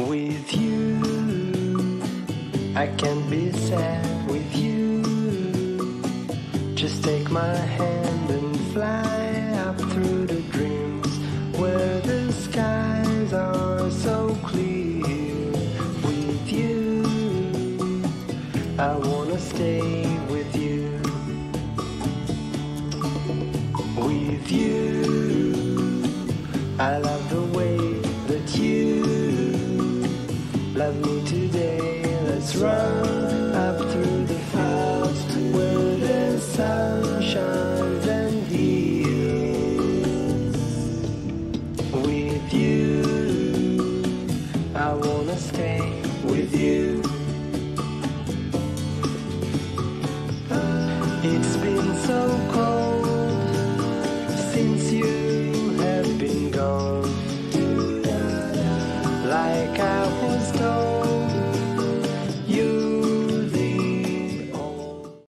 with you. I can't be sad with you. Just take my hand and fly up through the dreams where the skies are so clear. With you, I wanna stay with you. With you, I love the way that you love me today. Let's run up through the fields where the sun shines and heals. With you, I wanna stay with you. It's been so cold since you have been gone. Like I